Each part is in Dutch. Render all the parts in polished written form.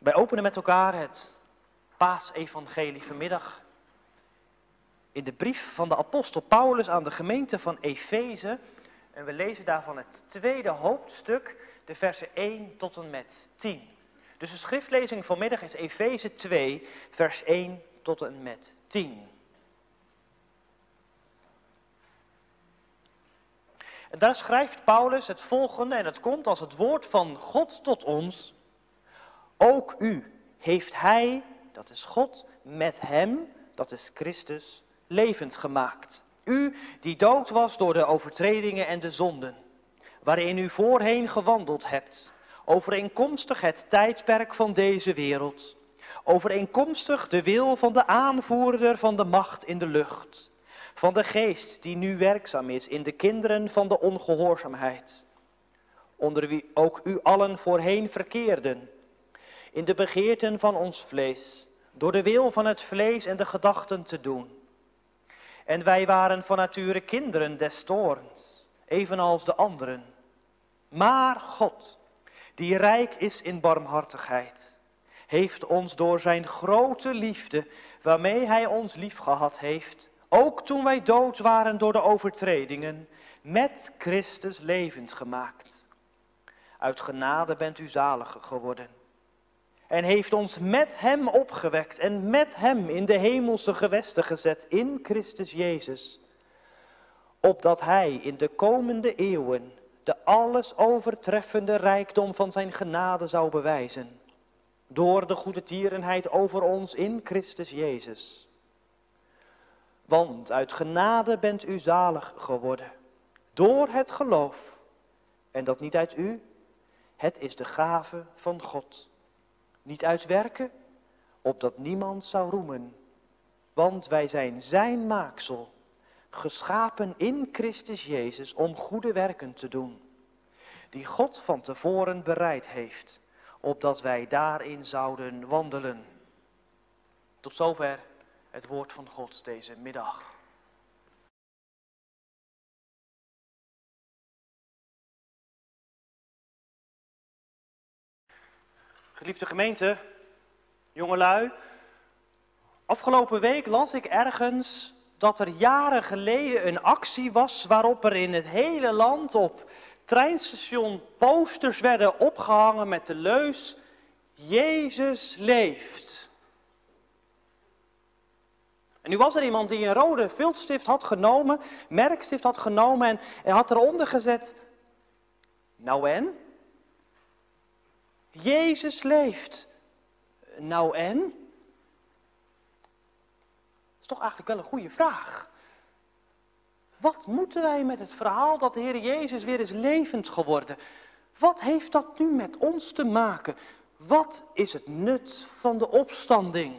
Wij openen met elkaar het Paasevangelie vanmiddag in de brief van de apostel Paulus aan de gemeente van Efeze. En we lezen daarvan het tweede hoofdstuk, de versen 1 tot en met 10. Dus de schriftlezing vanmiddag is Efeze 2, vers 1 tot en met 10. En daar schrijft Paulus het volgende, en het komt als het woord van God tot ons. Ook u heeft hij, dat is God, met hem, dat is Christus, levend gemaakt. U die dood was door de overtredingen en de zonden, waarin u voorheen gewandeld hebt, overeenkomstig het tijdperk van deze wereld, overeenkomstig de wil van de aanvoerder van de macht in de lucht, van de geest die nu werkzaam is in de kinderen van de ongehoorzaamheid, onder wie ook u allen voorheen verkeerden, in de begeerten van ons vlees, door de wil van het vlees en de gedachten te doen. En wij waren van nature kinderen des toorns, evenals de anderen. Maar God, die rijk is in barmhartigheid, heeft ons door zijn grote liefde, waarmee hij ons liefgehad heeft, ook toen wij dood waren door de overtredingen, met Christus levend gemaakt. Uit genade bent u zalig geworden. En heeft ons met hem opgewekt en met hem in de hemelse gewesten gezet in Christus Jezus. Opdat hij in de komende eeuwen de alles overtreffende rijkdom van zijn genade zou bewijzen. Door de goedertierenheid over ons in Christus Jezus. Want uit genade bent u zalig geworden, door het geloof. En dat niet uit u, het is de gave van God. Niet uit werken, opdat niemand zou roemen. Want wij zijn zijn maaksel, geschapen in Christus Jezus om goede werken te doen. Die God van tevoren bereid heeft, opdat wij daarin zouden wandelen. Tot zover het woord van God deze middag. Geliefde gemeente, jongelui, afgelopen week las ik ergens dat er jaren geleden een actie was waarop er in het hele land op treinstation posters werden opgehangen met de leus Jezus leeft. En nu was er iemand die een rode viltstift had genomen, merkstift had genomen en had eronder gezet, nou en? Jezus leeft. Nou en? Dat is toch eigenlijk wel een goede vraag. Wat moeten wij met het verhaal dat de Heer Jezus weer is levend geworden? Wat heeft dat nu met ons te maken? Wat is het nut van de opstanding?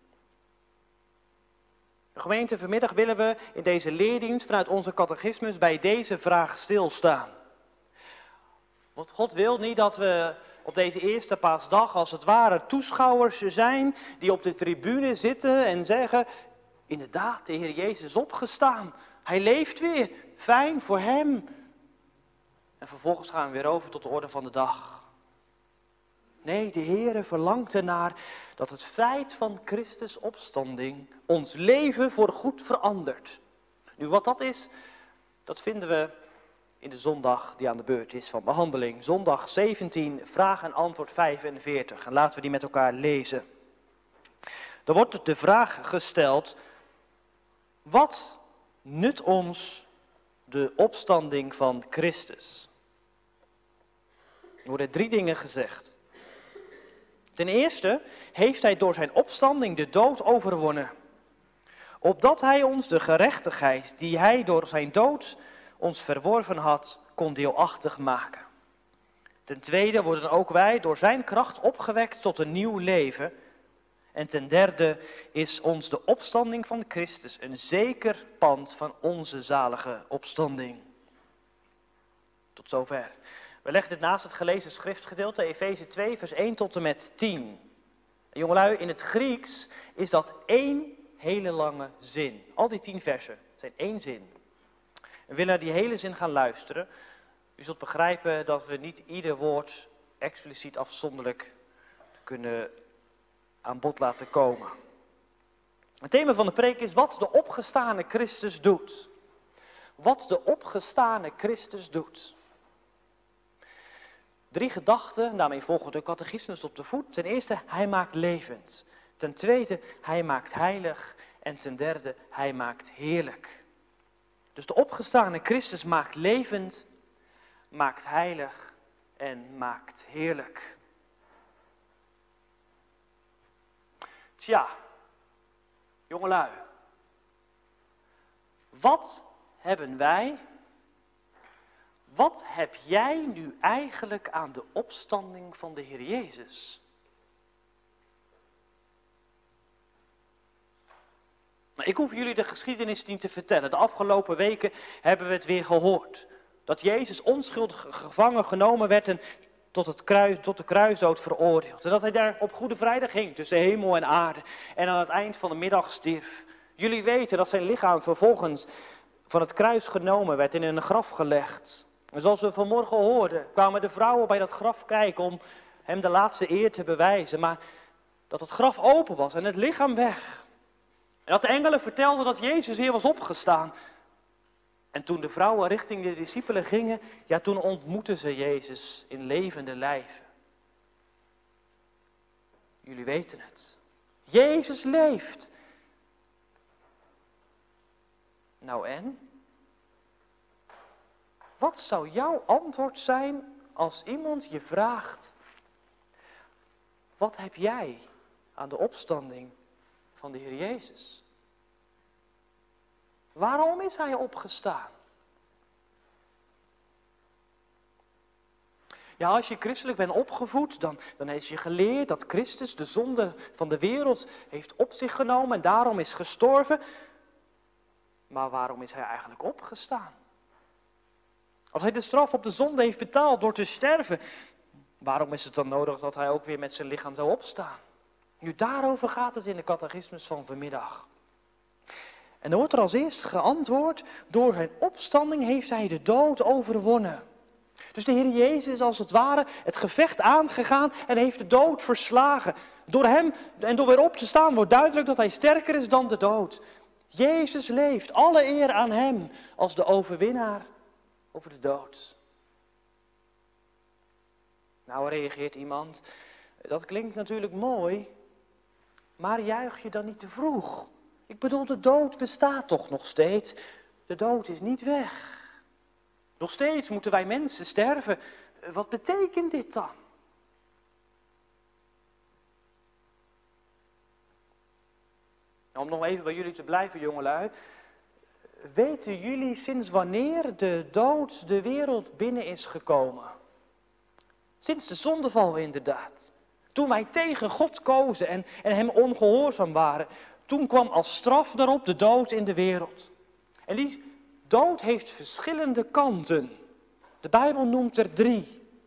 De gemeente, vanmiddag willen we in deze leerdienst vanuit onze catechismus bij deze vraag stilstaan. Want God wil niet dat we op deze eerste paasdag als het ware toeschouwers zijn die op de tribune zitten en zeggen, inderdaad, de Heer Jezus is opgestaan. Hij leeft weer, fijn voor hem. En vervolgens gaan we weer over tot de orde van de dag. Nee, de Heer verlangt ernaar dat het feit van Christus opstanding ons leven voorgoed verandert. Nu wat dat is, dat vinden we in de zondag die aan de beurt is van behandeling. Zondag 17, vraag en antwoord 45. En laten we die met elkaar lezen. Er wordt de vraag gesteld, wat nut ons de opstanding van Christus? Er worden 3 dingen gezegd. Ten eerste heeft hij door zijn opstanding de dood overwonnen. Opdat hij ons de gerechtigheid die hij door zijn dood ons verworven had, kon deelachtig maken. Ten tweede worden ook wij door zijn kracht opgewekt tot een nieuw leven. En ten derde is ons de opstanding van Christus een zeker pand van onze zalige opstanding. Tot zover. We leggen dit naast het gelezen schriftgedeelte, Efeze 2, vers 1 tot en met 10. En jongelui, in het Grieks is dat 1 hele lange zin. Al die 10 versen zijn 1 zin. We willen naar die hele zin gaan luisteren. U zult begrijpen dat we niet ieder woord expliciet afzonderlijk kunnen aan bod laten komen. Het thema van de preek is wat de opgestane Christus doet. Wat de opgestane Christus doet. 3 gedachten, daarmee volgen de catechismus op de voet. Ten eerste, hij maakt levend. Ten tweede, hij maakt heilig. En ten derde, hij maakt heerlijk. Dus de opgestane Christus maakt levend, maakt heilig en maakt heerlijk. Tja, jongelui, wat hebben wij, wat heb jij nu eigenlijk aan de opstanding van de Heer Jezus? Maar ik hoef jullie de geschiedenis niet te vertellen. De afgelopen weken hebben we het weer gehoord. Dat Jezus onschuldig gevangen genomen werd en tot de kruisdood veroordeeld. En dat hij daar op Goede Vrijdag hing tussen hemel en aarde. En aan het eind van de middag stierf. Jullie weten dat zijn lichaam vervolgens van het kruis genomen werd en in een graf gelegd. En zoals we vanmorgen hoorden, kwamen de vrouwen bij dat graf kijken om hem de laatste eer te bewijzen. Maar dat het graf open was en het lichaam weg. En dat de engelen vertelden dat Jezus weer was opgestaan. En toen de vrouwen richting de discipelen gingen, ja, toen ontmoetten ze Jezus in levende lijven. Jullie weten het. Jezus leeft. Nou en? Wat zou jouw antwoord zijn als iemand je vraagt, wat heb jij aan de opstanding van de Heer Jezus? Waarom is hij opgestaan? Ja, als je christelijk bent opgevoed, dan is je geleerd dat Christus de zonde van de wereld heeft op zich genomen en daarom is gestorven. Maar waarom is hij eigenlijk opgestaan? Als hij de straf op de zonde heeft betaald door te sterven, waarom is het dan nodig dat hij ook weer met zijn lichaam zou opstaan? Nu, daarover gaat het in de catechismus van vanmiddag. En er wordt er als eerst geantwoord, door zijn opstanding heeft hij de dood overwonnen. Dus de Heer Jezus is als het ware het gevecht aangegaan en heeft de dood verslagen. Door hem en door weer op te staan wordt duidelijk dat hij sterker is dan de dood. Jezus leeft, alle eer aan hem als de overwinnaar over de dood. Nou reageert iemand, dat klinkt natuurlijk mooi, maar juich je dan niet te vroeg? Ik bedoel, de dood bestaat toch nog steeds? De dood is niet weg. Nog steeds moeten wij mensen sterven. Wat betekent dit dan? Nou, om nog even bij jullie te blijven, jongelui. Weten jullie sinds wanneer de dood de wereld binnen is gekomen? Sinds de zondeval inderdaad. Toen wij tegen God kozen en hem ongehoorzaam waren. Toen kwam als straf daarop de dood in de wereld. En die dood heeft verschillende kanten. De Bijbel noemt er 3.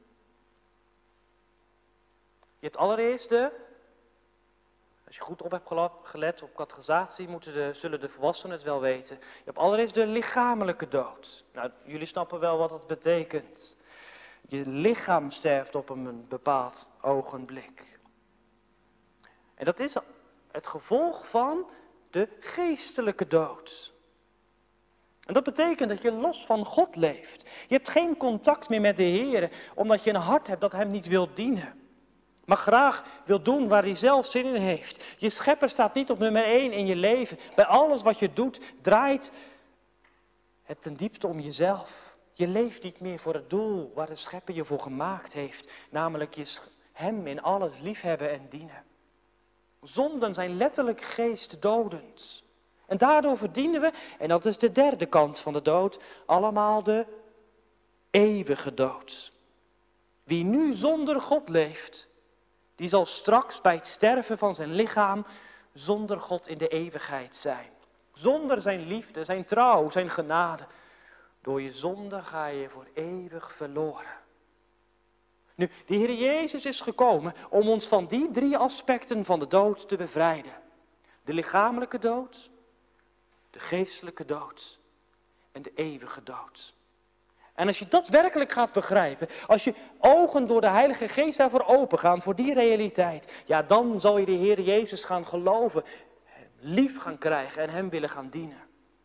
Je hebt allereerst als je goed op hebt gelet op catechisatie, zullen de volwassenen het wel weten. Je hebt allereerst de lichamelijke dood. Nou, jullie snappen wel wat dat betekent. Je lichaam sterft op een bepaald ogenblik. En dat is het gevolg van de geestelijke dood. En dat betekent dat je los van God leeft. Je hebt geen contact meer met de Heer, omdat je een hart hebt dat hem niet wil dienen. Maar graag wil doen waar hij zelf zin in heeft. Je schepper staat niet op nummer 1 in je leven. Bij alles wat je doet, draait het ten diepste om jezelf. Je leeft niet meer voor het doel waar de schepper je voor gemaakt heeft. Namelijk hem in alles liefhebben en dienen. Zonden zijn letterlijk geestdodend. En daardoor verdienen we, en dat is de derde kant van de dood, allemaal de eeuwige dood. Wie nu zonder God leeft, die zal straks bij het sterven van zijn lichaam zonder God in de eeuwigheid zijn. Zonder zijn liefde, zijn trouw, zijn genade. Door je zonde ga je voor eeuwig verloren. Nu, de Heer Jezus is gekomen om ons van die 3 aspecten van de dood te bevrijden. De lichamelijke dood, de geestelijke dood en de eeuwige dood. En als je dat werkelijk gaat begrijpen, als je ogen door de Heilige Geest daarvoor open gaan, voor die realiteit, ja, dan zal je de Heer Jezus gaan geloven, hem lief gaan krijgen en hem willen gaan dienen.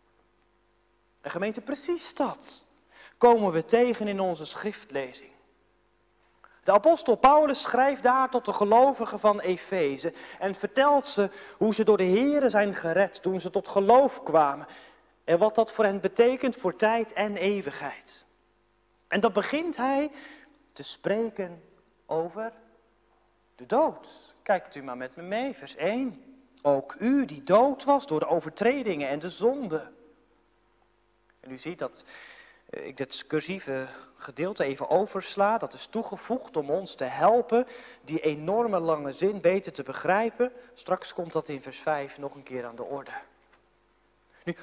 En gemeente, precies dat komen we tegen in onze schriftlezing. De apostel Paulus schrijft daar tot de gelovigen van Efeze en vertelt ze hoe ze door de Heere zijn gered toen ze tot geloof kwamen. En wat dat voor hen betekent voor tijd en eeuwigheid. En dan begint hij te spreken over de dood. Kijkt u maar met me mee, vers 1. Ook u die dood was door de overtredingen en de zonde. En u ziet dat ik dit cursieve gedeelte even oversla. Dat is toegevoegd om ons te helpen die enorme lange zin beter te begrijpen. Straks komt dat in vers 5 nog een keer aan de orde. Nu,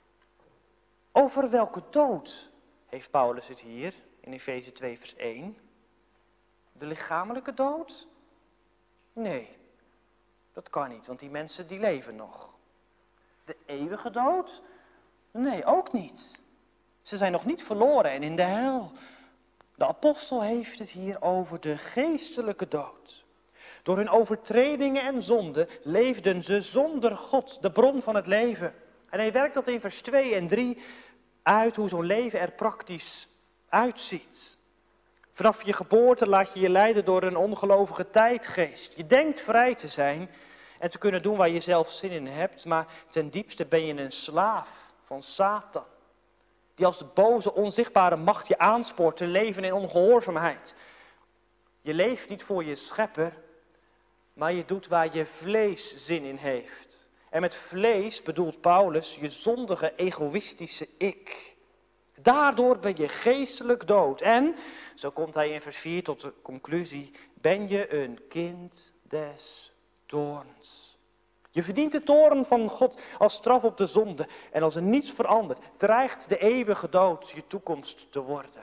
over welke dood heeft Paulus het hier in Efeze 2 vers 1? De lichamelijke dood? Nee, dat kan niet, want die mensen die leven nog. De eeuwige dood? Nee, ook niet. Ze zijn nog niet verloren en in de hel. De apostel heeft het hier over de geestelijke dood. Door hun overtredingen en zonden leefden ze zonder God, de bron van het leven. En hij werkt dat in vers 2 en 3 uit hoe zo'n leven er praktisch uitziet. Vanaf je geboorte laat je je leiden door een ongelovige tijdgeest. Je denkt vrij te zijn en te kunnen doen waar je zelf zin in hebt, maar ten diepste ben je een slaaf van Satan. Die als de boze, onzichtbare macht je aanspoort te leven in ongehoorzaamheid. Je leeft niet voor je schepper, maar je doet waar je vlees zin in heeft. En met vlees bedoelt Paulus je zondige, egoïstische ik. Daardoor ben je geestelijk dood. En, zo komt hij in vers 4 tot de conclusie, ben je een kind des toorns. Je verdient de toorn van God als straf op de zonde. En als er niets verandert, dreigt de eeuwige dood je toekomst te worden.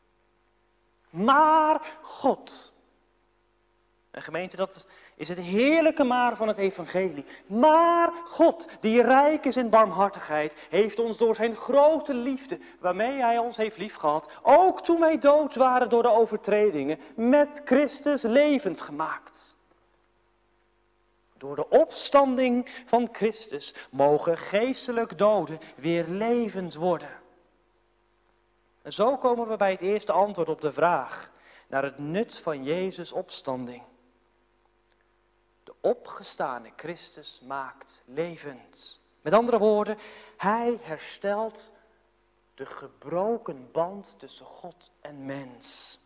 Maar God. En gemeente, dat is het heerlijke maar van het evangelie. Maar God, die rijk is in barmhartigheid, heeft ons door zijn grote liefde, waarmee hij ons heeft liefgehad, ook toen wij dood waren door de overtredingen, met Christus levend gemaakt. Door de opstanding van Christus mogen geestelijk doden weer levend worden. En zo komen we bij het eerste antwoord op de vraag naar het nut van Jezus' opstanding. De opgestane Christus maakt levend. Met andere woorden, hij herstelt de gebroken band tussen God en mens.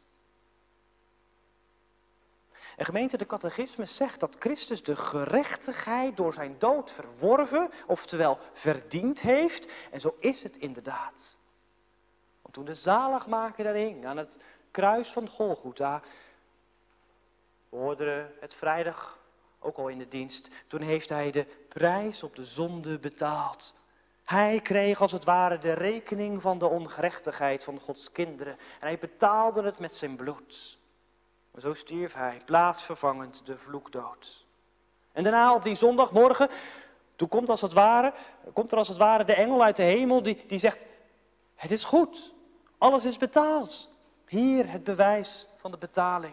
En gemeente, de catechismus zegt dat Christus de gerechtigheid door zijn dood verworven, oftewel verdiend heeft. En zo is het inderdaad. Want toen de zaligmaker daar hing aan het kruis van Golgotha, we hoorden het vrijdag ook al in de dienst, toen heeft hij de prijs op de zonde betaald. Hij kreeg als het ware de rekening van de ongerechtigheid van Gods kinderen. En hij betaalde het met zijn bloed. Maar zo stierf hij, plaatsvervangend de vloekdood. En daarna op die zondagmorgen, toen komt er als het ware de engel uit de hemel die zegt, het is goed, alles is betaald. Hier het bewijs van de betaling.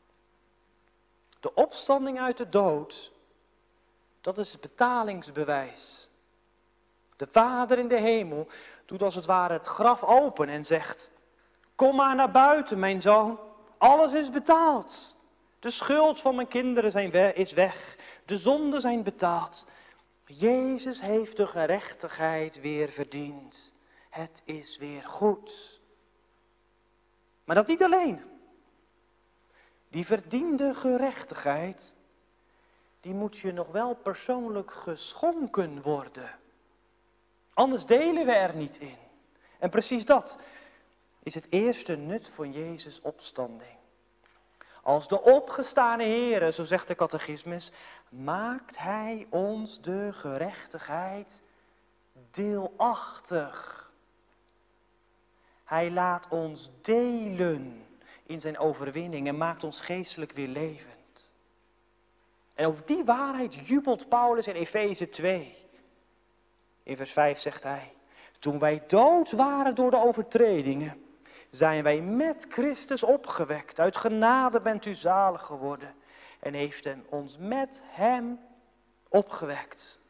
De opstanding uit de dood, dat is het betalingsbewijs. De Vader in de hemel doet als het ware het graf open en zegt, kom maar naar buiten, mijn zoon. Alles is betaald. De schuld van mijn kinderen is weg. De zonden zijn betaald. Jezus heeft de gerechtigheid weer verdiend. Het is weer goed. Maar dat niet alleen. Die verdiende gerechtigheid, die moet je nog wel persoonlijk geschonken worden. Anders delen we er niet in. En precies dat is het eerste nut van Jezus' opstanding. Als de opgestane Heere, zo zegt de catechismus, maakt hij ons de gerechtigheid deelachtig. Hij laat ons delen in zijn overwinning en maakt ons geestelijk weer levend. En over die waarheid jubelt Paulus in Efeze 2. In vers 5 zegt hij, toen wij dood waren door de overtredingen, zijn wij met Christus opgewekt. Uit genade bent u zalig geworden. En heeft hem ons met hem opgewekt.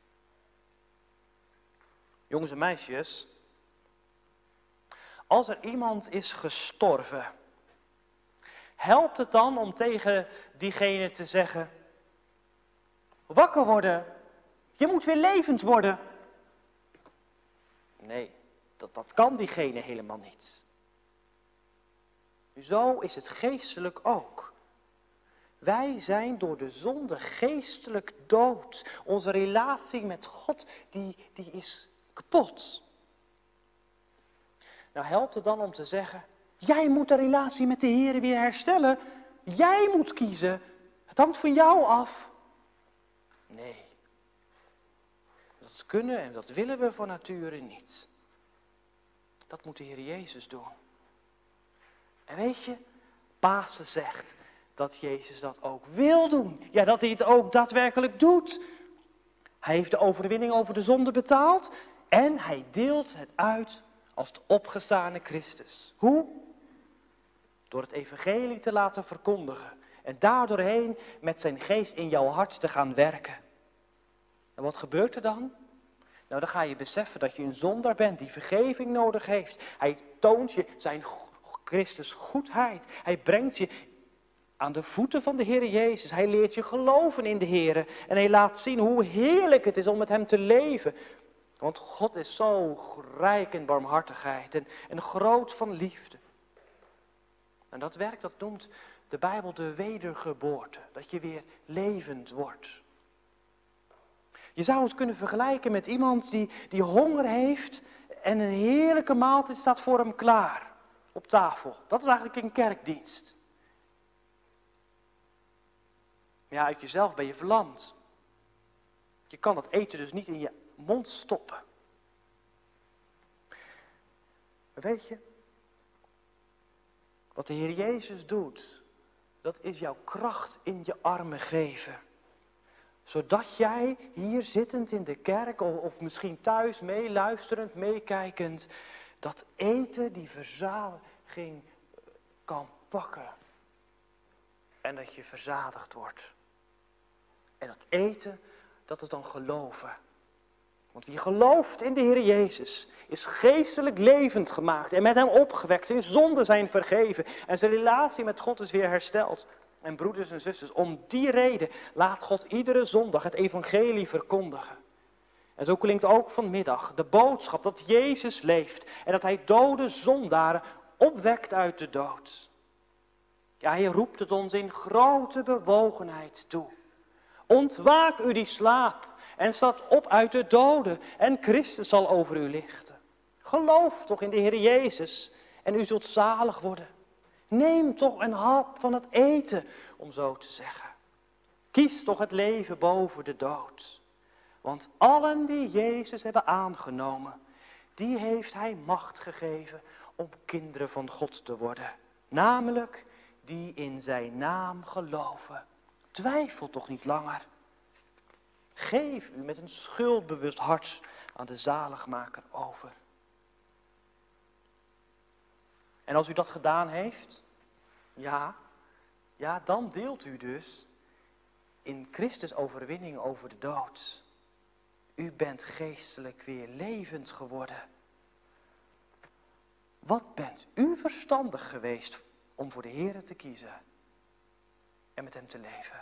Jongens en meisjes, als er iemand is gestorven, helpt het dan om tegen diegene te zeggen: wakker worden, je moet weer levend worden? Nee, dat kan diegene helemaal niet. Zo is het geestelijk ook. Wij zijn door de zonde geestelijk dood. Onze relatie met God, die is kapot. Nou helpt het dan om te zeggen: jij moet de relatie met de Heer weer herstellen. Jij moet kiezen. Het hangt van jou af. Nee. Dat kunnen en dat willen we van nature niet. Dat moet de Heer Jezus doen. En weet je, Pasen zegt dat Jezus dat ook wil doen. Ja, dat hij het ook daadwerkelijk doet. Hij heeft de overwinning over de zonde betaald en hij deelt het uit als de opgestane Christus. Hoe? Door het evangelie te laten verkondigen en daardoorheen met zijn geest in jouw hart te gaan werken. En wat gebeurt er dan? Nou, dan ga je beseffen dat je een zondaar bent die vergeving nodig heeft. Hij toont je zijn Christus goedheid. Hij brengt je aan de voeten van de Heer Jezus. Hij leert je geloven in de Heer. En hij laat zien hoe heerlijk het is om met hem te leven. Want God is zo rijk in barmhartigheid en groot van liefde. En dat werk, dat noemt de Bijbel de wedergeboorte. Dat je weer levend wordt. Je zou het kunnen vergelijken met iemand die honger heeft en een heerlijke maaltijd staat voor hem klaar op tafel. Dat is eigenlijk een kerkdienst. Ja, uit jezelf ben je verlamd. Je kan dat eten dus niet in je mond stoppen. Maar weet je, wat de Heer Jezus doet, dat is jouw kracht in je armen geven. Zodat jij hier zittend in de kerk of misschien thuis meeluisterend, meekijkend, dat eten, die verzadiging kan pakken. En dat je verzadigd wordt. En dat eten, dat is dan geloven. Want wie gelooft in de Heer Jezus, is geestelijk levend gemaakt en met hem opgewekt. Zijn zonden zijn vergeven en zijn relatie met God is weer hersteld. En broeders en zusters, om die reden laat God iedere zondag het evangelie verkondigen. En zo klinkt ook vanmiddag de boodschap dat Jezus leeft en dat hij dode zondaren opwekt uit de dood. Ja, hij roept het ons in grote bewogenheid toe. Ontwaak u die slaap en staat op uit de doden en Christus zal over u lichten. Geloof toch in de Heer Jezus en u zult zalig worden. Neem toch een hap van het eten, om zo te zeggen. Kies toch het leven boven de dood. Want allen die Jezus hebben aangenomen, die heeft hij macht gegeven om kinderen van God te worden. Namelijk die in zijn naam geloven. Twijfel toch niet langer. Geef u met een schuldbewust hart aan de zaligmaker over. En als u dat gedaan heeft, ja, dan deelt u dus in Christus overwinning over de dood. U bent geestelijk weer levend geworden. Wat bent u verstandig geweest om voor de Heer te kiezen en met hem te leven?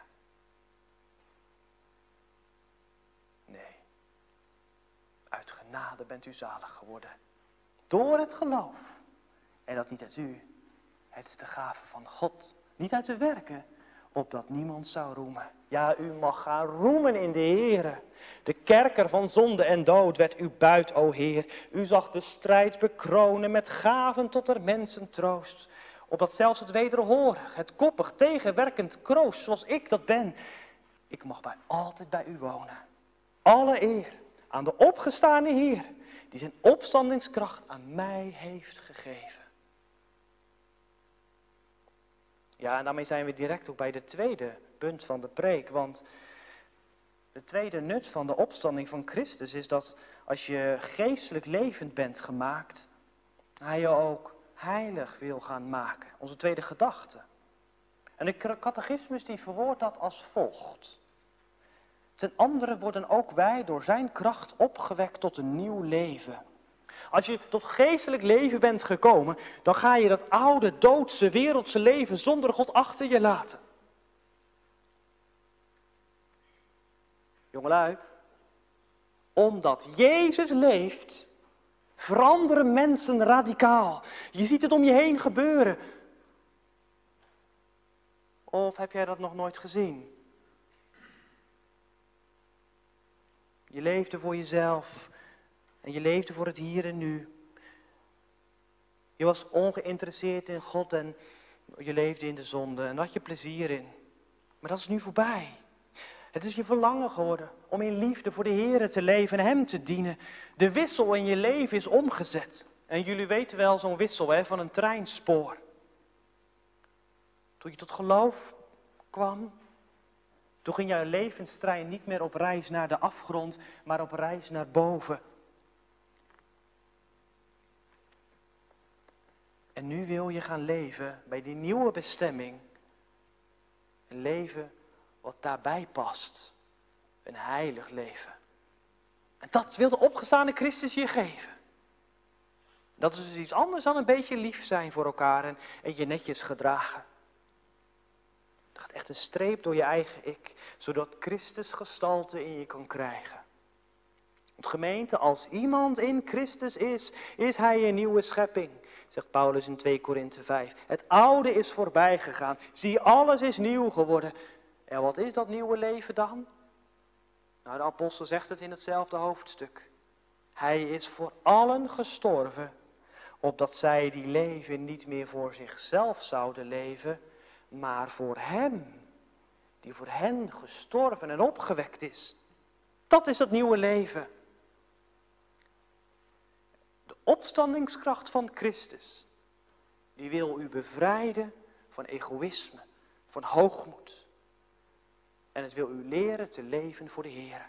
Nee, uit genade bent u zalig geworden. Door het geloof. En dat niet uit u, het is de gave van God. Niet uit de werken, opdat niemand zou roemen. Ja, u mag gaan roemen in de Heere. De kerker van zonde en dood werd u buit, o Heer. U zag de strijd bekronen met gaven tot er mensen troost. Opdat zelfs het wederhorig, het koppig, tegenwerkend kroost, zoals ik dat ben. Ik mag altijd bij u wonen. Alle eer aan de opgestane Heer, die zijn opstandingskracht aan mij heeft gegeven. Ja, en daarmee zijn we direct ook bij de tweede punt van de preek. Want de tweede nut van de opstanding van Christus is dat als je geestelijk levend bent gemaakt, hij heilig wil gaan maken. Onze tweede gedachte. En de catechismus die verwoordt dat als volgt. Ten andere worden ook wij door zijn kracht opgewekt tot een nieuw leven. Als je tot geestelijk leven bent gekomen, dan ga je dat oude, doodse, wereldse leven zonder God achter je laten. Jongelui, omdat Jezus leeft, veranderen mensen radicaal. Je ziet het om je heen gebeuren. Of heb jij dat nog nooit gezien? Je leefde voor jezelf en je leefde voor het hier en nu. Je was ongeïnteresseerd in God en je leefde in de zonde en daar had je plezier in. Maar dat is nu voorbij. Het is je verlangen geworden om in liefde voor de Heer te leven en Hem te dienen. De wissel in je leven is omgezet. En jullie weten wel zo'n wissel van een treinspoor. Toen je tot geloof kwam, toen ging jouw levenstrein niet meer op reis naar de afgrond, maar op reis naar boven. En nu wil je gaan leven bij die nieuwe bestemming. Een leven wat daarbij past. Een heilig leven. En dat wil de opgestane Christus je geven. Dat is dus iets anders dan een beetje lief zijn voor elkaar en je netjes gedragen. Er gaat echt een streep door je eigen ik, zodat Christus gestalte in je kan krijgen. Want gemeente, als iemand in Christus is hij een nieuwe schepping, zegt Paulus in 2 Korinthe 5. Het oude is voorbij gegaan, zie, alles is nieuw geworden. En wat is dat nieuwe leven dan? Nou, de apostel zegt het in hetzelfde hoofdstuk. Hij is voor allen gestorven, opdat zij die leven niet meer voor zichzelf zouden leven, maar voor Hem, die voor hen gestorven en opgewekt is. Dat is het nieuwe leven. De opstandingskracht van Christus, die wil u bevrijden van egoïsme, van hoogmoed. En het wil u leren te leven voor de Heer.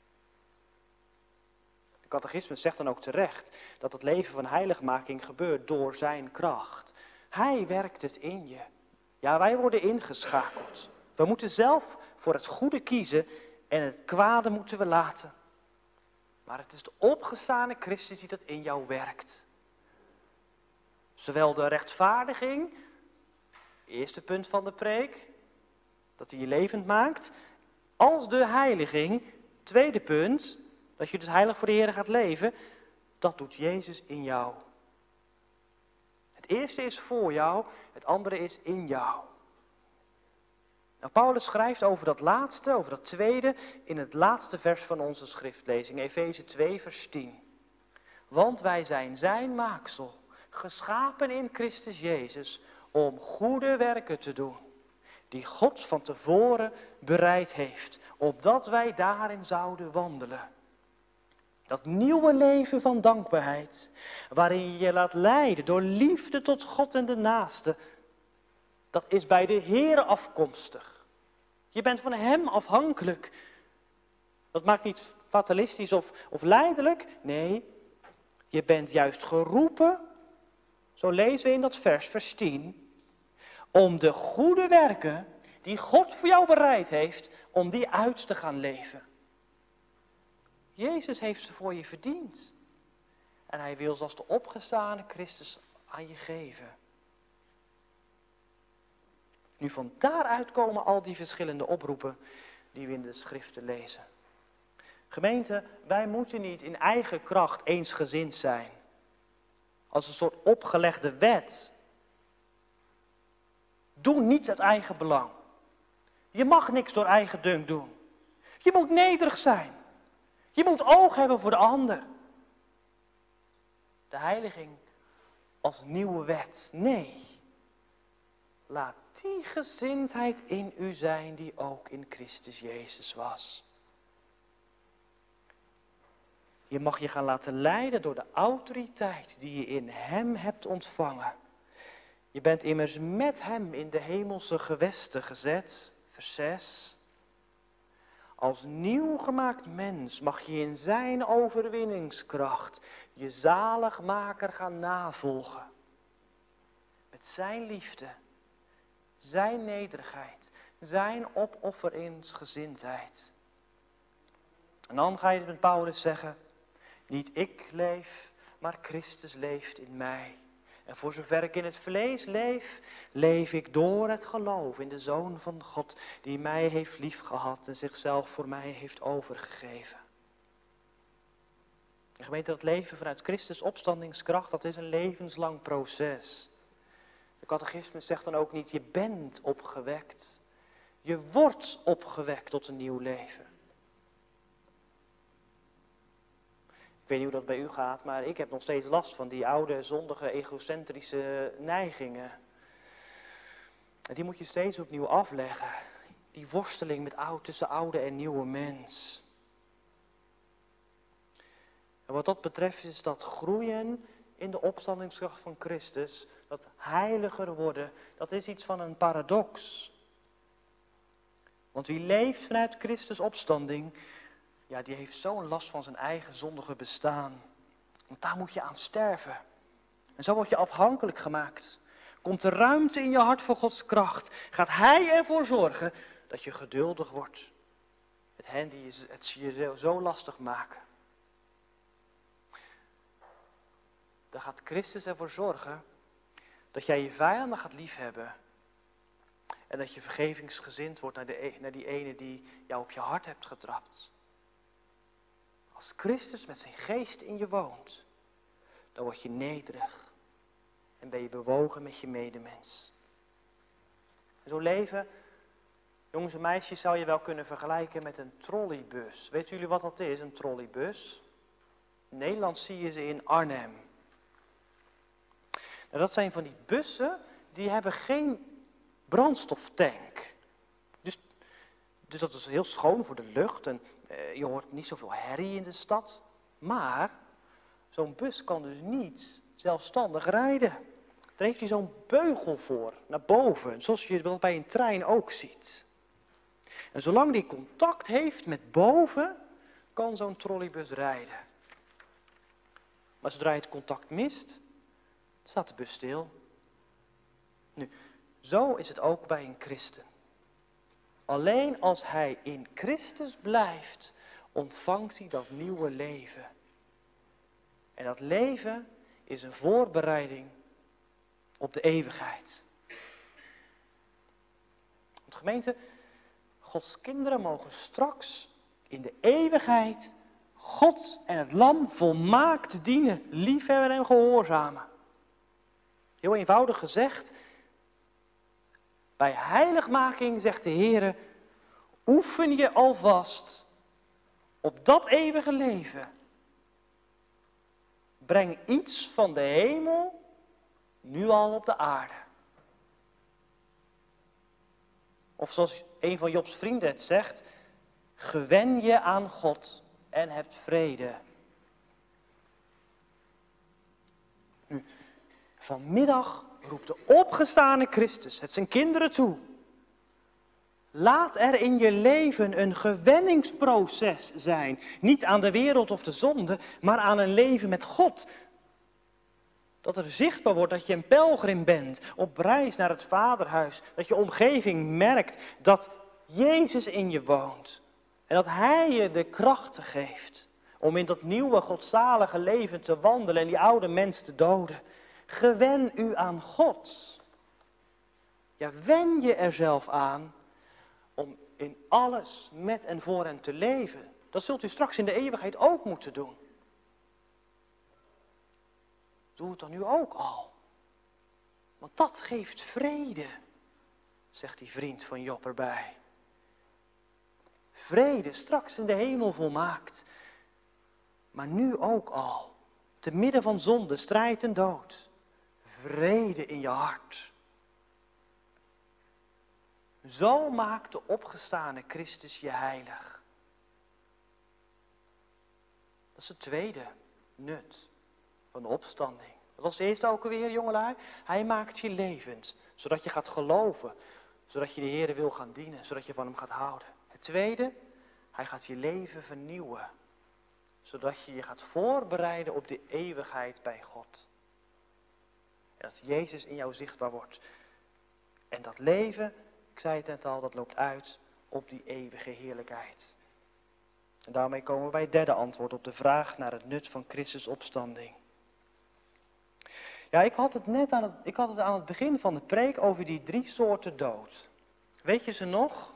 De catechismus zegt dan ook terecht dat het leven van heiligmaking gebeurt door zijn kracht. Hij werkt het in je. Ja, wij worden ingeschakeld. We moeten zelf voor het goede kiezen en het kwade moeten we laten. Maar het is de opgestane Christus die dat in jou werkt. Zowel de rechtvaardiging, eerste punt van de preek, dat hij je levend maakt, als de heiliging, tweede punt, dat je dus heilig voor de Heer gaat leven, dat doet Jezus in jou. Het eerste is voor jou, het andere is in jou. Nou, Paulus schrijft over dat laatste, over dat tweede, in het laatste vers van onze schriftlezing, Efeze 2 vers 10. Want wij zijn zijn maaksel, geschapen in Christus Jezus, om goede werken te doen, die God van tevoren bereid heeft, opdat wij daarin zouden wandelen. Dat nieuwe leven van dankbaarheid, waarin je je laat leiden door liefde tot God en de naaste, dat is bij de Heer afkomstig. Je bent van Hem afhankelijk. Dat maakt niet fatalistisch of lijdelijk. Nee, je bent juist geroepen, zo lezen we in dat vers 10, om de goede werken die God voor jou bereid heeft, om die uit te gaan leven. Jezus heeft ze voor je verdiend. En Hij wil ze als de opgestane Christus aan je geven. Nu van daaruit komen al die verschillende oproepen die we in de schriften lezen. Gemeente, wij moeten niet in eigen kracht eensgezind zijn. Als een soort opgelegde wet. Doe niets uit eigen belang. Je mag niks door eigen dunk doen. Je moet nederig zijn. Je moet oog hebben voor de ander. De heiliging als nieuwe wet. Nee. Laat die gezindheid in u zijn die ook in Christus Jezus was. Je mag je gaan laten leiden door de autoriteit die je in Hem hebt ontvangen. Je bent immers met Hem in de hemelse gewesten gezet. Vers 6. Als nieuw gemaakt mens mag je in zijn overwinningskracht je zaligmaker gaan navolgen. met zijn liefde, zijn nederigheid, zijn opofferingsgezindheid. En dan ga je met Paulus zeggen, niet ik leef, maar Christus leeft in mij. En voor zover ik in het vlees leef, leef ik door het geloof in de Zoon van God, die mij heeft liefgehad en zichzelf voor mij heeft overgegeven. En gemeente, dat leven vanuit Christus opstandingskracht, dat is een levenslang proces. De catechismus zegt dan ook niet, je bent opgewekt. Je wordt opgewekt tot een nieuw leven. Ik weet niet hoe dat bij u gaat, maar ik heb nog steeds last van die oude, zondige, egocentrische neigingen. En die moet je steeds opnieuw afleggen. Die worsteling tussen oude en nieuwe mens. En wat dat betreft is dat groeien in de opstandingskracht van Christus, dat heiliger worden, dat is iets van een paradox. Want wie leeft vanuit Christus opstanding, ja, die heeft zo'n last van zijn eigen zondige bestaan. Want daar moet je aan sterven. En zo word je afhankelijk gemaakt. Komt er ruimte in je hart voor Gods kracht, gaat Hij ervoor zorgen dat je geduldig wordt met hen die het je zo lastig maken. Dan gaat Christus ervoor zorgen dat jij je vijanden gaat liefhebben. En dat je vergevingsgezind wordt naar die ene die jou op je hart hebt getrapt. Als Christus met zijn geest in je woont, dan word je nederig. En ben je bewogen met je medemens. En zo'n leven, jongens en meisjes, zou je wel kunnen vergelijken met een trolleybus. Weten jullie wat dat is, een trolleybus? In Nederland zie je ze in Arnhem. Nou, dat zijn van die bussen, die hebben geen brandstoftank. Dus dat is heel schoon voor de lucht en je hoort niet zoveel herrie in de stad. Maar zo'n bus kan dus niet zelfstandig rijden. Daar heeft hij zo'n beugel voor, naar boven, zoals je dat bij een trein ook ziet. En zolang die contact heeft met boven, kan zo'n trolleybus rijden. Maar zodra je het contact mist, staat de bus stil. Nu, zo is het ook bij een christen. Alleen als hij in Christus blijft, ontvangt hij dat nieuwe leven. En dat leven is een voorbereiding op de eeuwigheid. Want gemeente, Gods kinderen mogen straks in de eeuwigheid God en het Lam volmaakt dienen, liefhebben en gehoorzamen. Heel eenvoudig gezegd, bij heiligmaking zegt de Heer, oefen je alvast op dat eeuwige leven. Breng iets van de hemel nu al op de aarde. Of zoals een van Jobs vrienden het zegt, gewen je aan God en hebt vrede. Nu, vanmiddag roept de opgestane Christus het zijn kinderen toe. Laat er in je leven een gewenningsproces zijn. Niet aan de wereld of de zonde, maar aan een leven met God. Dat er zichtbaar wordt dat je een pelgrim bent, op reis naar het Vaderhuis. Dat je omgeving merkt dat Jezus in je woont. En dat Hij je de krachten geeft om in dat nieuwe godzalige leven te wandelen en die oude mens te doden. Gewen u aan God. Ja, wen je er zelf aan om in alles met en voor hem te leven. Dat zult u straks in de eeuwigheid ook moeten doen. Doe het dan nu ook al. Want dat geeft vrede, zegt die vriend van Job erbij. Vrede, straks in de hemel volmaakt. Maar nu ook al, te midden van zonde, strijd en dood. Vrede in je hart. Zo maakt de opgestane Christus je heilig. Dat is het tweede nut van de opstanding. Dat was de eerste ook alweer, jongelui. Hij maakt je levend, zodat je gaat geloven. Zodat je de Heer wil gaan dienen, zodat je van hem gaat houden. Het tweede, hij gaat je leven vernieuwen. Zodat je je gaat voorbereiden op de eeuwigheid bij God. En dat Jezus in jou zichtbaar wordt. En dat leven, ik zei het net al, dat loopt uit op die eeuwige heerlijkheid. En daarmee komen we bij het derde antwoord op de vraag naar het nut van Christus opstanding. Ja, ik had het aan het begin van de preek over die 3 soorten dood. Weet je ze nog?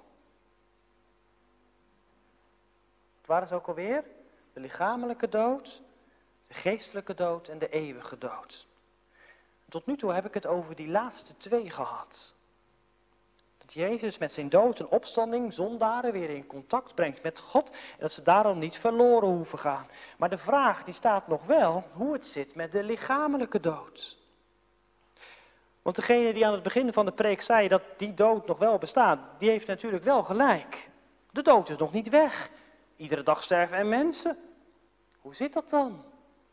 Wat waren ze ook alweer? De lichamelijke dood, de geestelijke dood en de eeuwige dood. Tot nu toe heb ik het over die laatste 2 gehad. Dat Jezus met zijn dood en opstanding zondaren weer in contact brengt met God. En dat ze daarom niet verloren hoeven gaan. Maar de vraag die staat nog wel hoe het zit met de lichamelijke dood. Want degene die aan het begin van de preek zei dat die dood nog wel bestaat, die heeft natuurlijk wel gelijk. De dood is nog niet weg. Iedere dag sterven er mensen. Hoe zit dat dan?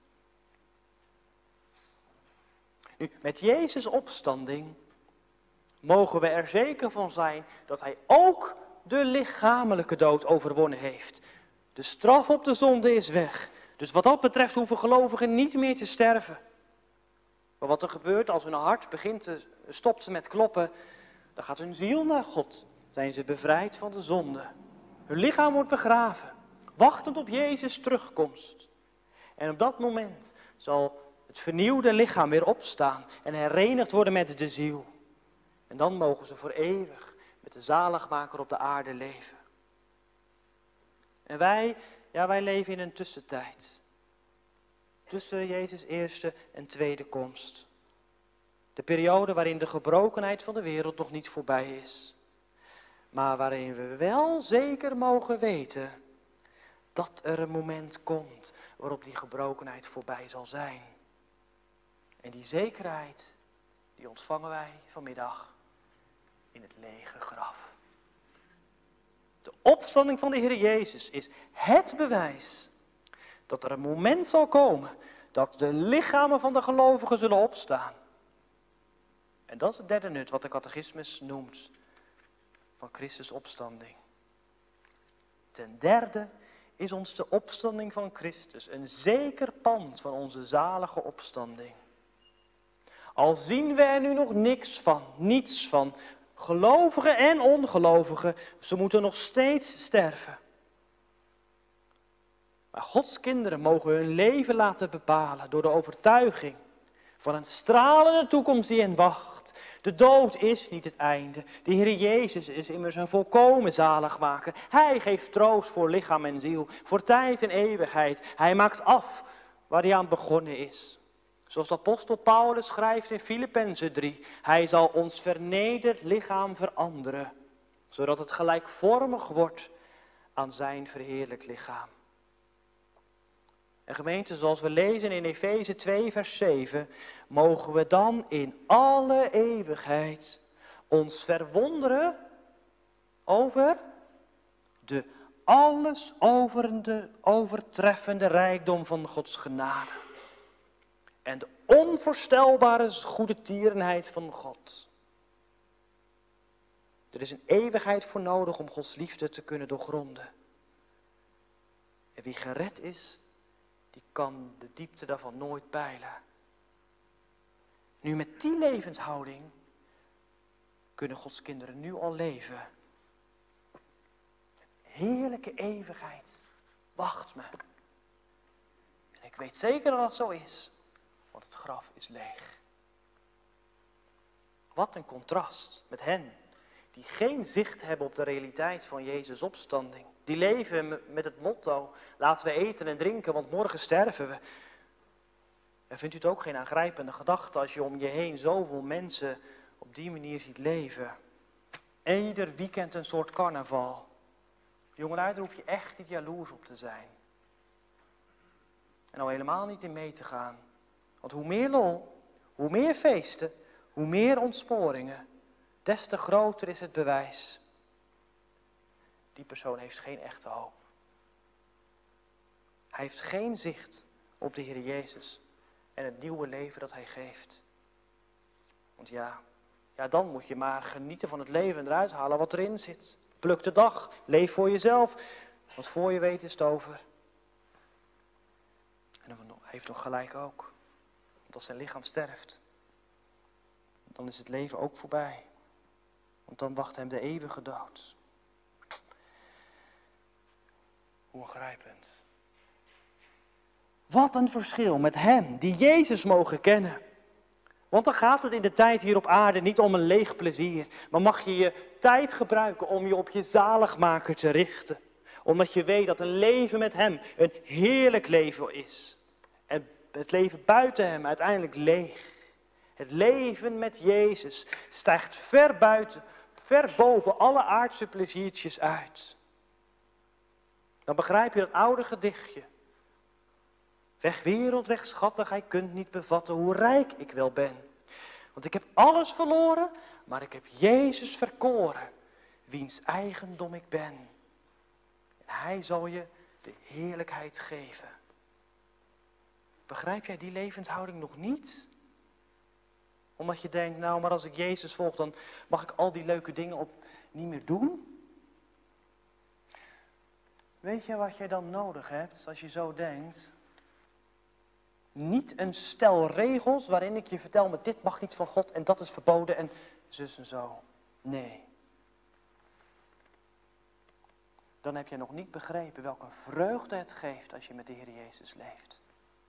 Nu, met Jezus' opstanding mogen we er zeker van zijn dat hij ook de lichamelijke dood overwonnen heeft. De straf op de zonde is weg. Dus wat dat betreft hoeven gelovigen niet meer te sterven. Maar wat er gebeurt als hun hart stopt met kloppen, dan gaat hun ziel naar God. Zijn ze bevrijd van de zonde. Hun lichaam wordt begraven, wachtend op Jezus' terugkomst. En op dat moment zal het vernieuwde lichaam weer opstaan en herenigd worden met de ziel. En dan mogen ze voor eeuwig met de zaligmaker op de aarde leven. En wij leven in een tussentijd. Tussen Jezus' eerste en tweede komst. De periode waarin de gebrokenheid van de wereld nog niet voorbij is. Maar waarin we wel zeker mogen weten dat er een moment komt waarop die gebrokenheid voorbij zal zijn. En die zekerheid, die ontvangen wij vanmiddag in het lege graf. De opstanding van de Heer Jezus is het bewijs dat er een moment zal komen dat de lichamen van de gelovigen zullen opstaan. En dat is het derde nut wat de catechismus noemt van Christus' opstanding. Ten derde is ons de opstanding van Christus een zeker pand van onze zalige opstanding. Al zien we er nu nog niets van, gelovigen en ongelovigen, ze moeten nog steeds sterven. Maar Gods kinderen mogen hun leven laten bepalen door de overtuiging van een stralende toekomst die hen wacht. De dood is niet het einde. De Heer Jezus is immers een volkomen zaligmaker. Hij geeft troost voor lichaam en ziel, voor tijd en eeuwigheid. Hij maakt af waar hij aan begonnen is. Zoals de apostel Paulus schrijft in Filippenzen 3. Hij zal ons vernederd lichaam veranderen, zodat het gelijkvormig wordt aan zijn verheerlijk lichaam. En gemeente, zoals we lezen in Efeze 2 vers 7, mogen we dan in alle eeuwigheid ons verwonderen over de alles overtreffende rijkdom van Gods genade. En de onvoorstelbare goedertierenheid van God. Er is een eeuwigheid voor nodig om Gods liefde te kunnen doorgronden. En wie gered is, die kan de diepte daarvan nooit peilen. Nu met die levenshouding kunnen Gods kinderen nu al leven. Heerlijke eeuwigheid wacht me. En ik weet zeker dat dat zo is, want het graf is leeg. Wat een contrast met hen die geen zicht hebben op de realiteit van Jezus' opstanding. Die leven met het motto, laten we eten en drinken, want morgen sterven we. En vindt u het ook geen aangrijpende gedachte als je om je heen zoveel mensen op die manier ziet leven? Ieder weekend een soort carnaval. Jongelui, daar hoef je echt niet jaloers op te zijn. En al helemaal niet in mee te gaan. Want hoe meer lol, hoe meer feesten, hoe meer ontsporingen, des te groter is het bewijs. Die persoon heeft geen echte hoop. Hij heeft geen zicht op de Heer Jezus en het nieuwe leven dat hij geeft. Want ja, dan moet je maar genieten van het leven en eruit halen wat erin zit. Pluk de dag, leef voor jezelf, want voor je weet is het over. En hij heeft nog gelijk ook, want als zijn lichaam sterft, dan is het leven ook voorbij. Want dan wacht hem de eeuwige dood. Hoe ongrijpend. Wat een verschil met hem, die Jezus mogen kennen. Want dan gaat het in de tijd hier op aarde niet om een leeg plezier. Maar mag je je tijd gebruiken om je op je zaligmaker te richten. Omdat je weet dat een leven met hem een heerlijk leven is. En het leven buiten hem uiteindelijk leeg. Het leven met Jezus stijgt ver buiten, ver boven alle aardse pleziertjes uit. Dan begrijp je dat oude gedichtje. Weg wereld, weg schatten, gij kunt niet bevatten hoe rijk ik wel ben. Want ik heb alles verloren, maar ik heb Jezus verkoren, wiens eigendom ik ben. En hij zal je de heerlijkheid geven. Begrijp jij die levenshouding nog niet? Omdat je denkt, nou, maar als ik Jezus volg, dan mag ik al die leuke dingen niet meer doen. Weet je wat jij dan nodig hebt als je zo denkt? Niet een stel regels waarin ik je vertel, maar dit mag niet van God en dat is verboden en zus en zo. Nee. Dan heb je nog niet begrepen welke vreugde het geeft als je met de Heer Jezus leeft.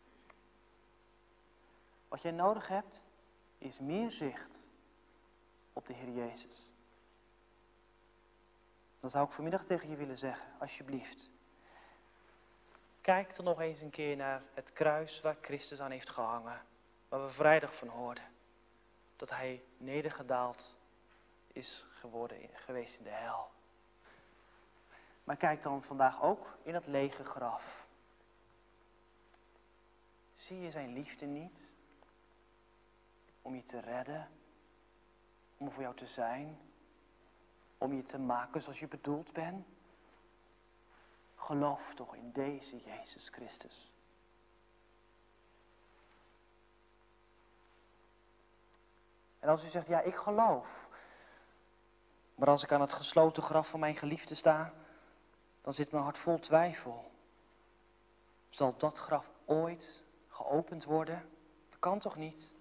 Wat jij nodig hebt, is meer zicht op de Heer Jezus. Dan zou ik vanmiddag tegen je willen zeggen, alsjeblieft. Kijk dan nog eens een keer naar het kruis waar Christus aan heeft gehangen. Waar we vrijdag van hoorden. Dat hij nedergedaald is geweest in de hel. Maar kijk dan vandaag ook in dat lege graf. Zie je zijn liefde niet? Om je te redden. Om er voor jou te zijn. Om je te maken zoals je bedoeld bent. Geloof toch in deze Jezus Christus. En als u zegt, ja, ik geloof. Maar als ik aan het gesloten graf van mijn geliefde sta, dan zit mijn hart vol twijfel. Zal dat graf ooit geopend worden? Dat kan toch niet?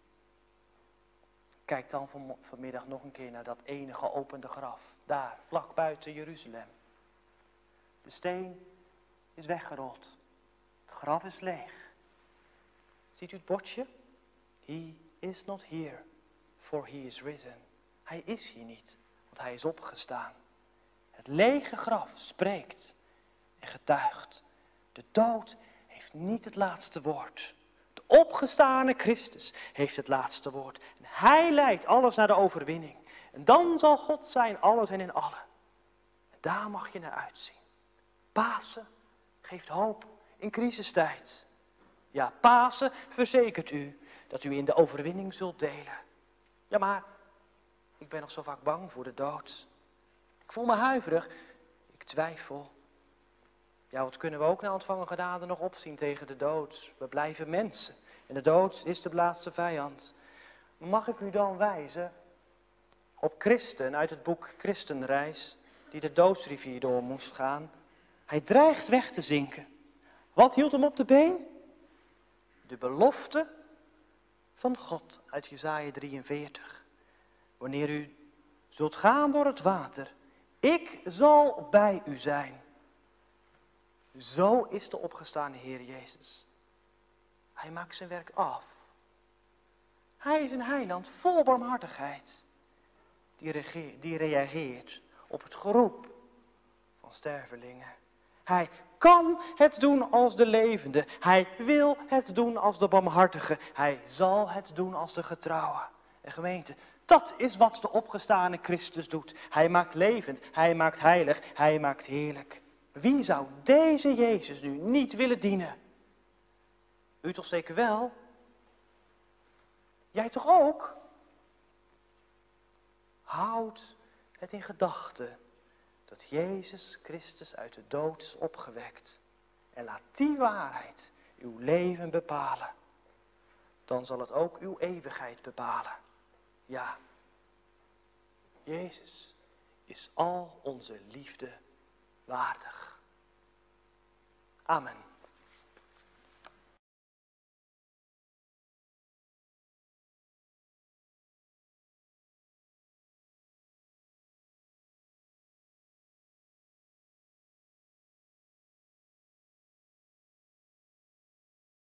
Kijk dan vanmiddag nog een keer naar dat ene geopende graf. Daar, vlak buiten Jeruzalem. De steen is weggerold. Het graf is leeg. Ziet u het bordje? He is not here, for he is risen. Hij is hier niet, want hij is opgestaan. Het lege graf spreekt en getuigt. De dood heeft niet het laatste woord. De opgestane Christus heeft het laatste woord. En hij leidt alles naar de overwinning. En dan zal God zijn alles en in allen. En daar mag je naar uitzien. Pasen geeft hoop in crisistijd. Ja, Pasen verzekert u dat u in de overwinning zult delen. Ja, maar ik ben nog zo vaak bang voor de dood. Ik voel me huiverig. Ik twijfel. Ja, wat kunnen we ook na ontvangen genade nog opzien tegen de dood? We blijven mensen. En de dood is de laatste vijand. Mag ik u dan wijzen op Christen uit het boek Christenreis, die de doodsrivier door moest gaan. Hij dreigt weg te zinken. Wat hield hem op de been? De belofte van God uit Jesaja 43. Wanneer u zult gaan door het water, ik zal bij u zijn. Zo is de opgestane Heer Jezus. Hij maakt zijn werk af. Hij is een heiland vol barmhartigheid. Die reageert op het geroep van stervelingen. Hij kan het doen als de levende. Hij wil het doen als de barmhartige. Hij zal het doen als de getrouwe. En gemeente, dat is wat de opgestane Christus doet. Hij maakt levend, hij maakt heilig, hij maakt heerlijk. Wie zou deze Jezus nu niet willen dienen? U toch zeker wel? Jij toch ook? Houd het in gedachten dat Jezus Christus uit de dood is opgewekt. En laat die waarheid uw leven bepalen. Dan zal het ook uw eeuwigheid bepalen. Ja, Jezus is al onze liefde waardig. Amen.